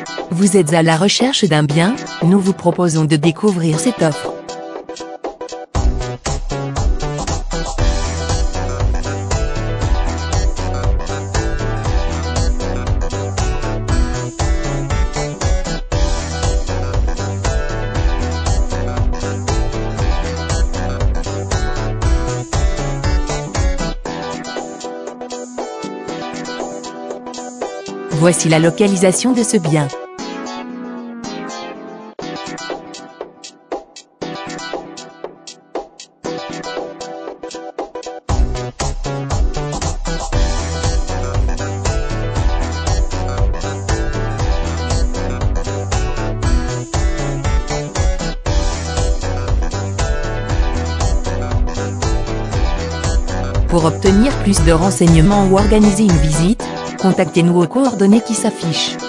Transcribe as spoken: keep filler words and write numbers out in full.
Vous êtes à la recherche d'un bien? Nous vous proposons de découvrir cette offre. Voici la localisation de ce bien. Pour obtenir plus de renseignements ou organiser une visite, contactez-nous aux coordonnées qui s'affichent.